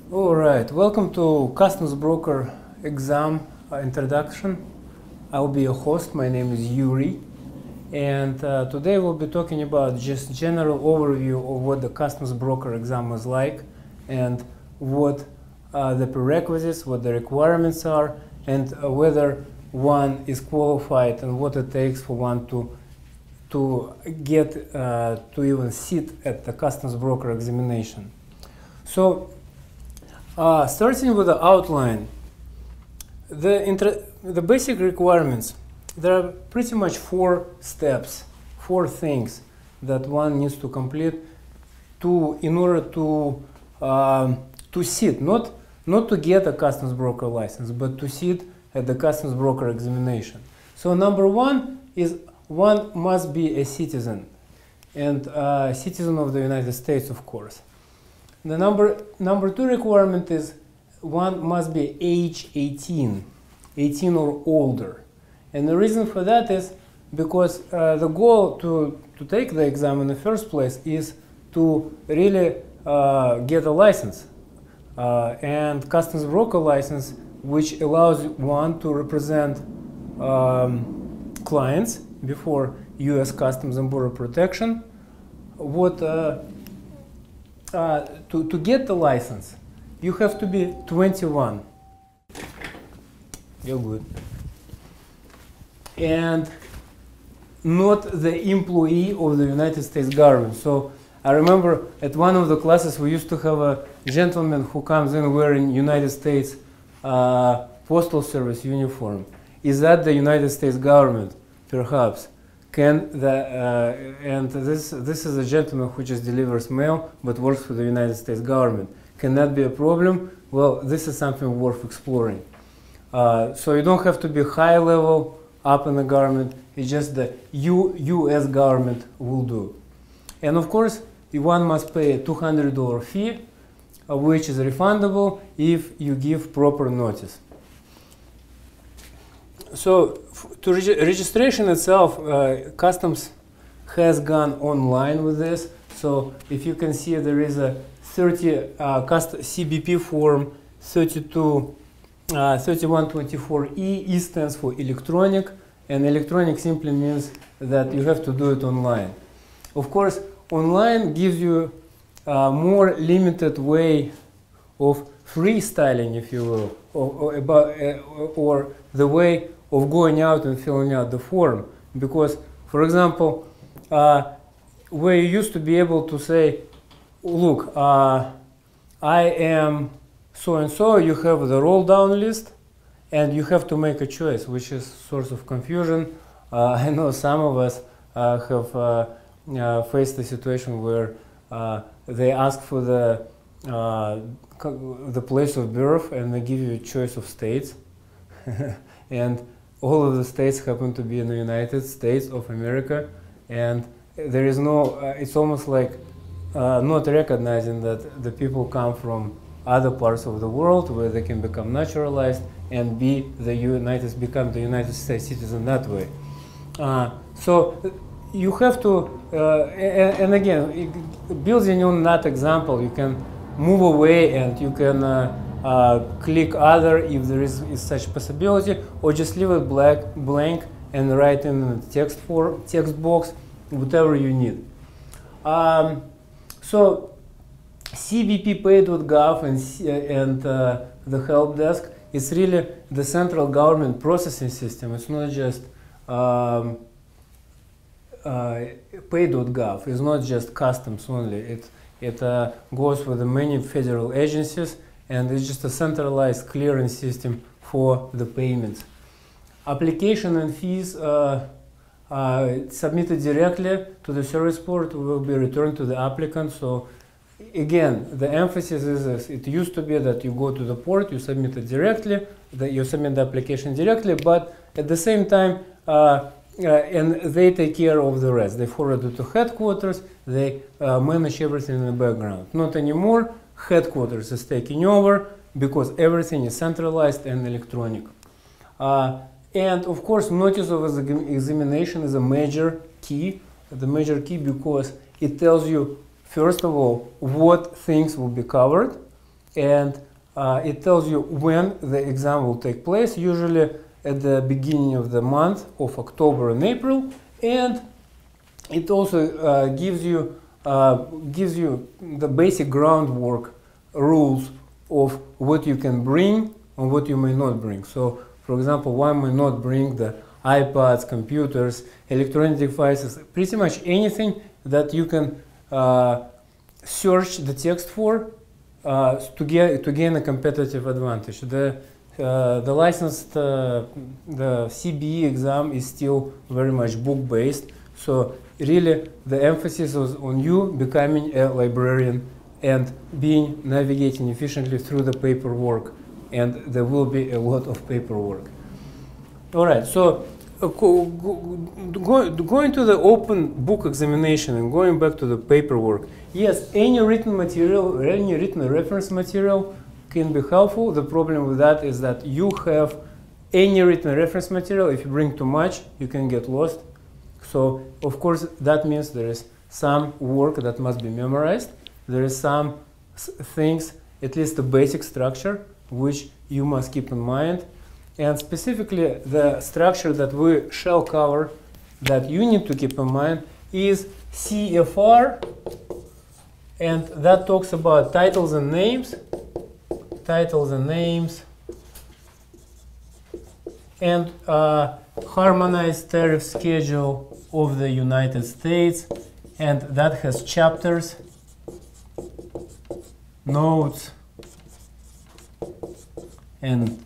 All right, welcome to Customs Broker exam introduction. I'll be your host. My name is Yuri, and today we'll be talking about just general overview of what the Customs Broker exam is like, and what the prerequisites, what the requirements are, and whether one is qualified and what it takes for one to get to even sit at the Customs Broker examination. So. Starting with the outline, the basic requirements, there are pretty much 4 steps, 4 things that one needs to complete in order to sit, not to get a customs broker license, but to sit at the customs broker examination. So number 1 is one must be a citizen, and a citizen of the United States, of course. The number 2 requirement is one must be age 18 or older. And the reason for that is because the goal to take the exam in the first place is to really get a license, and customs broker license, which allows one to represent clients before U.S. Customs and Border Protection. To get the license, you have to be 21. You're good. And not the employee of the United States government. So I remember at one of the classes we used to have a gentleman who comes in wearing United States Postal Service uniform. Is that the United States government? Perhaps. And this is a gentleman who just delivers mail but works for the United States government. Can that be a problem? Well, this is something worth exploring. So you don't have to be high level up in the government. It's just the U.S. government will do. And of course, one must pay a $200 fee, which is refundable if you give proper notice. So to registration itself, Customs has gone online with this. So if you can see, there is a CBP form 3124E. E stands for electronic, and electronic simply means that you have to do it online. Of course, online gives you a more limited way of freestyling, if you will, or the way of going out and filling out the form. Because, for example, where you used to be able to say, look, I am so-and-so, you have the roll-down list, and you have to make a choice, which is source of confusion. I know some of us have faced a situation where they ask for the place of birth, and they give you a choice of states. And all of the states happen to be in the United States of America, and there is no, it's almost like not recognizing that the people come from other parts of the world where they can become naturalized and become the United States citizen that way. So you have to, and again, building on that example, you can move away and you can click other if there is such possibility, or just leave it blank and write in the text box whatever you need. So cbppay.gov and the help desk is really the central government processing system. It's not just pay.gov. It's not just customs only. It goes with the many federal agencies, and it's just a centralized clearing system for the payments. Application and fees submitted directly to the service port will be returned to the applicant. So again, the emphasis is this. It used to be that you go to the port, you submit it directly, you submit the application directly, but at the same time, and they take care of the rest. They forward it to headquarters, they manage everything in the background. Not anymore. Headquarters is taking over because everything is centralized and electronic. And of course, notice of examination is a major key. The major key because it tells you, first of all, what things will be covered, and it tells you when the exam will take place, usually at the beginning of the month of October and April, and it also gives you the basic groundwork rules of what you can bring and what you may not bring. So, for example, one may not bring the iPads, computers, electronic devices, pretty much anything that you can search the text for to gain a competitive advantage. The licensed, the CBE exam is still very much book-based, so really the emphasis is on you becoming a librarian and navigating efficiently through the paperwork, and there will be a lot of paperwork. All right, so going to the open book examination and going back to the paperwork, yes, any written material, any written reference material can be helpful. The problem with that is that you have any written reference material. If you bring too much, you can get lost. So, of course, that means there is some work that must be memorized. There is some things, at least the basic structure, which you must keep in mind. And specifically, the structure that we shall cover that you need to keep in mind is CFR, and that talks about titles and names, and harmonized tariff schedule of the United States, and that has chapters, notes, and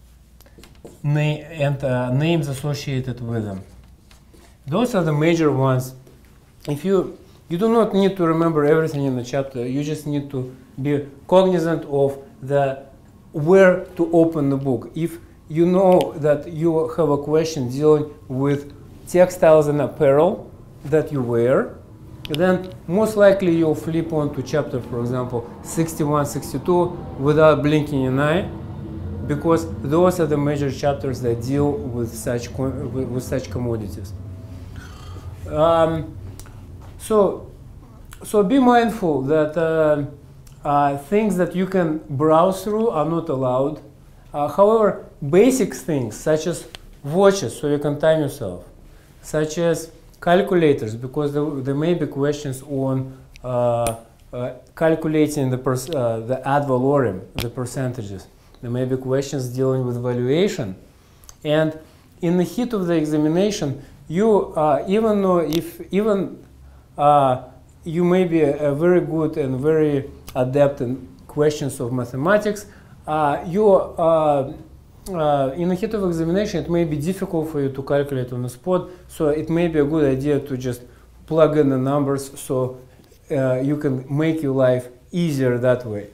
names associated with them. Those are the major ones. If you do not need to remember everything in the chapter, you just need to be cognizant of where to open the book. If you know that you have a question dealing with textiles and apparel that you wear, then most likely you'll flip on to chapter, for example, 61, 62 without blinking an eye, because those are the major chapters that deal with such commodities. So be mindful that things that you can browse through are not allowed. However, basic things such as watches, so you can time yourself, such as calculators, because there may be questions on calculating the ad valorem, the percentages. There may be questions dealing with valuation. And in the heat of the examination, you, even though you may be a very good and very adept in questions of mathematics, in the heat of examination, it may be difficult for you to calculate on the spot, so it may be a good idea to just plug in the numbers so you can make your life easier that way.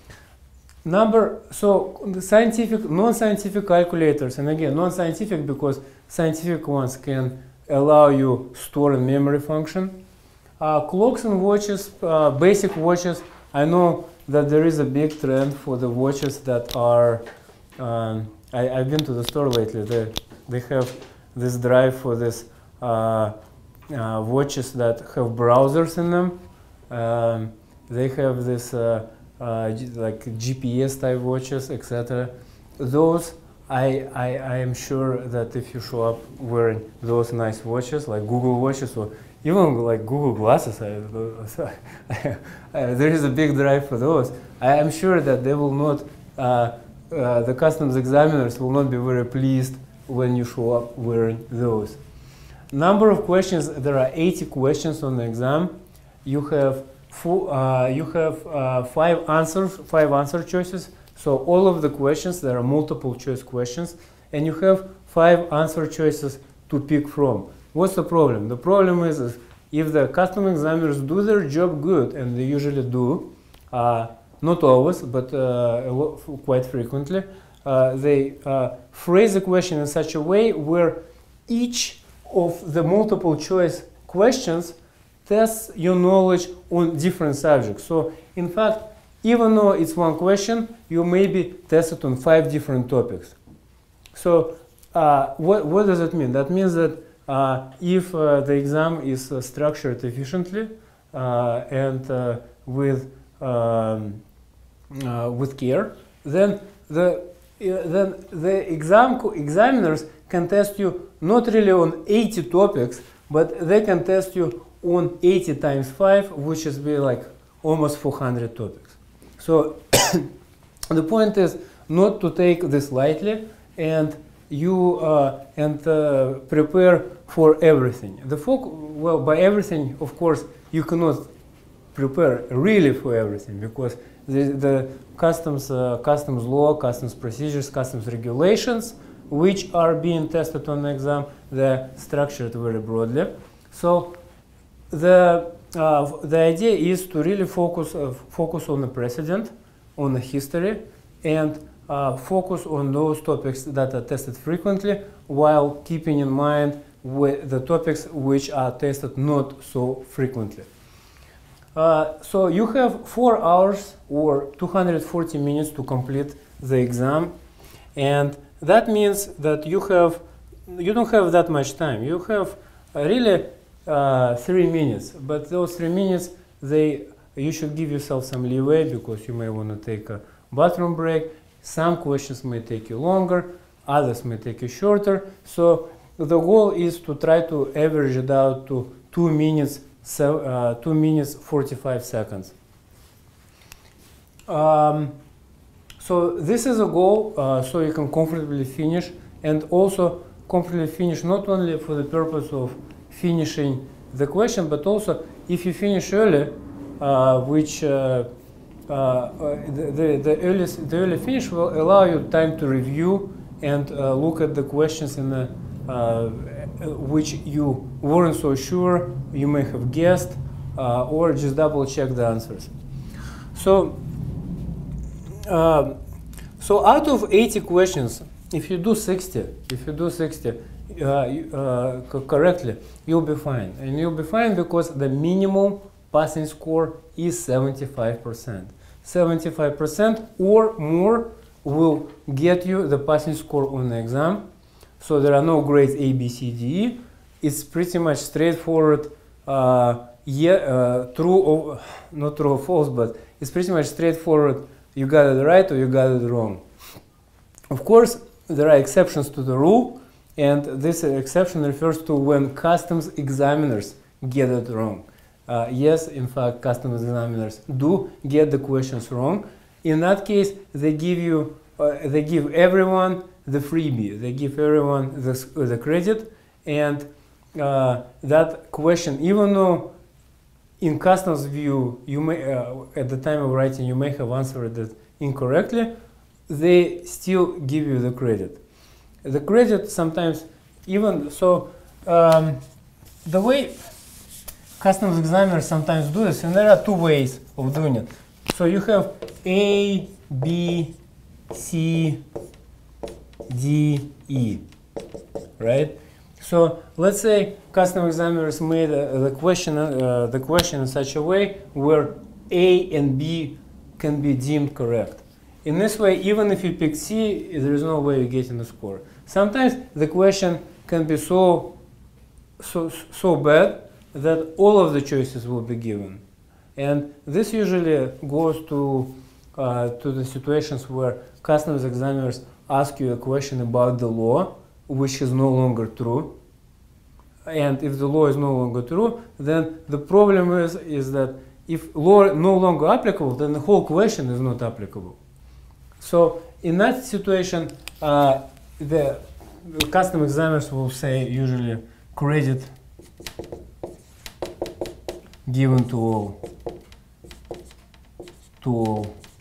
So the scientific, non-scientific calculators, and again, non-scientific because scientific ones can allow you store and memory function. Clocks and watches, basic watches, I know that there is a big trend for the watches that are, I've been to the store lately, they have this drive for this watches that have browsers in them. They have this like GPS type watches, etc. Those, I am sure that if you show up wearing those nice watches, like Google watches or even like Google glasses, there is a big drive for those. I am sure that they will not, the customs examiners will not be very pleased when you show up wearing those. Number of questions, there are 80 questions on the exam. You have five answer choices. So all of the questions, there are multiple choice questions, and you have 5 answer choices to pick from. What's the problem? The problem is if the custom examiners do their job good, and they usually do, not always, but quite frequently, they phrase the question in such a way where each of the multiple choice questions tests your knowledge on different subjects. So, in fact, even though it's one question, you may be tested on 5 different topics. So, what does it mean? That means that if the exam is structured efficiently and with with care, then the examiners can test you not really on 80 topics, but they can test you on 80 times 5, which is be like almost 400 topics. So the point is not to take this lightly and prepare for everything. Well, by everything, of course, you cannot prepare really for everything, because the customs law, customs procedures, customs regulations, which are being tested on the exam, they're structured very broadly. So the idea is to really focus on the precedent, on the history, and focus on those topics that are tested frequently, while keeping in mind the topics which are tested not so frequently. So you have 4 hours or 240 minutes to complete the exam, and that means that you don't have that much time. You have really 3 minutes, but those 3 minutes, you should give yourself some leeway, because you may want to take a bathroom break. Some questions may take you longer, others may take you shorter. So the goal is to try to average it out to 2 minutes 45 seconds. So this is a goal, so you can comfortably finish, and also comfortably finish not only for the purpose of finishing the question, but also if you finish early, which the early finish will allow you time to review and look at the questions in the which you weren't so sure, you may have guessed, or just double check the answers. So out of 80 questions, if you do 60 correctly, you'll be fine. And you'll be fine because the minimum passing score is 75%. 75% or more will get you the passing score on the exam. So there are no grades A, B, C, D, E. It's pretty much straightforward, true or not true or false, but it's pretty much straightforward. You got it right or you got it wrong. Of course, there are exceptions to the rule, and this exception refers to when customs examiners get it wrong. Yes, in fact, customs examiners do get the questions wrong. In that case, they give everyone the freebie. They give everyone the credit, and that question, even though in customs view you may at the time of writing you may have answered it incorrectly, they still give you the credit. The credit sometimes even so the way customs examiners sometimes do this, and there are 2 ways of doing it. So you have A, B, C, D, E, right? So let's say customs examiners made the question in such a way where A and B can be deemed correct. In this way, even if you pick C, there is no way you're getting the score. Sometimes the question can be so bad that all of the choices will be given, and this usually goes to the situations where customs examiners ask you a question about the law, which is no longer true. And if the law is no longer true, then the problem is that if law no longer applicable, then the whole question is not applicable. So in that situation, the custom examiners will say usually credit given to all,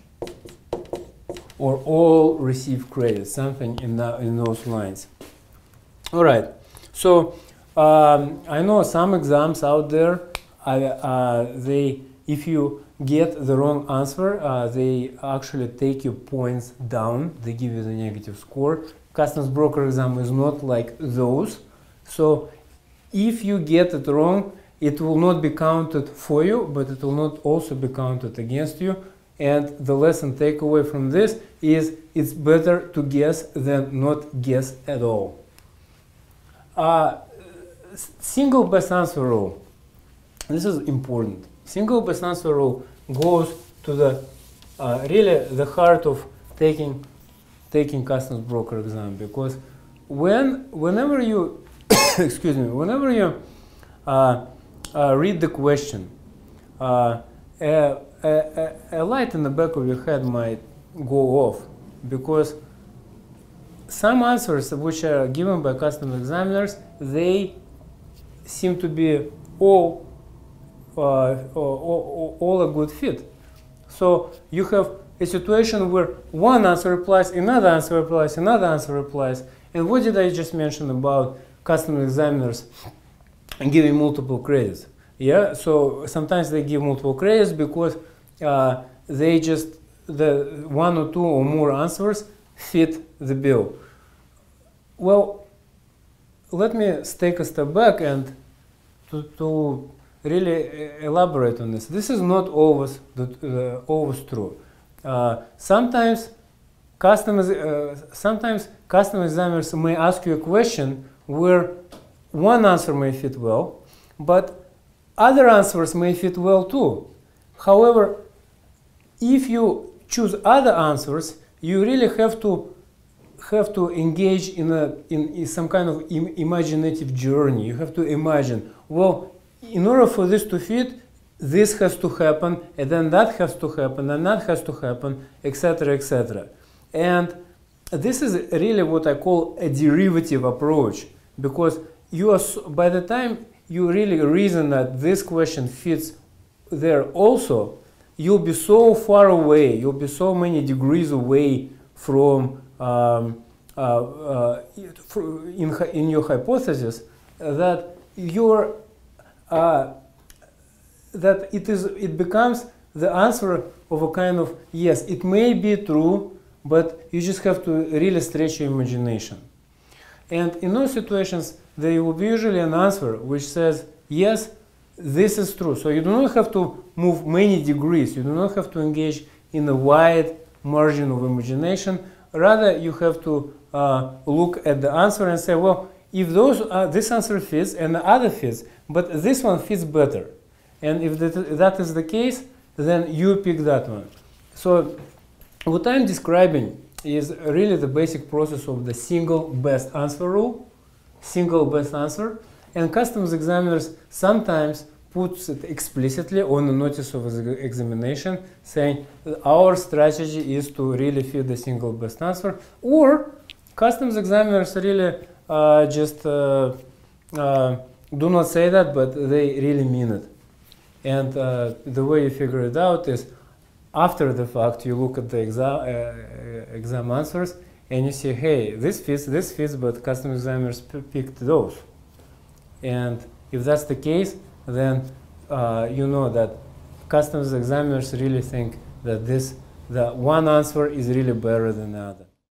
or all receive credit, something in those lines. All right, so I know some exams out there, if you get the wrong answer, they actually take your points down, they give you the negative score. Customs broker exam is not like those. So if you get it wrong, it will not be counted for you, but it will not also be counted against you. And the lesson takeaway from this is it's better to guess than not guess at all. Single best answer rule. This is important. Single best answer rule goes to the really the heart of taking customs broker exam, because whenever you excuse me, whenever you read the question, a light in the back of your head might go off, because some answers which are given by customs examiners, they seem to be all a good fit. So you have a situation where one answer applies, another answer applies, another answer applies. And what did I just mention about customs examiners giving multiple credits? Yeah, so sometimes they give multiple credits because they just, the one or two or more answers fit the bill. Well, let me take a step back and to really elaborate on this. This is not always always true. Sometimes customs examiners may ask you a question where one answer may fit well, but other answers may fit well too. However, if you choose other answers, you really have to engage in some kind of imaginative journey. You have to imagine, well, in order for this to fit, this has to happen, and then that has to happen, and that has to happen, etc., etc. And this is really what I call a derivative approach, because you are by the time you really reason that this question fits there also, you'll be so far away, you'll be so many degrees away from in your hypothesis that it becomes the answer of a kind of, yes, it may be true, but you just have to really stretch your imagination. And in those situations, there will be usually an answer which says, yes, this is true. So you do not have to move many degrees. You do not have to engage in a wide margin of imagination. Rather, you have to look at the answer and say, well, if this answer fits and the other fits, but this one fits better. And if that is the case, then you pick that one. So what I'm describing is really the basic process of the single best answer rule, single best answer. And customs examiners sometimes puts it explicitly on the notice of examination, saying our strategy is to really fit the single best answer. Or customs examiners really just do not say that, but they really mean it. And the way you figure it out is, after the fact, you look at the exam answers and you say, hey, this fits, but customs examiners picked those. And if that's the case, then you know that customs examiners really think that the one answer is really better than the other.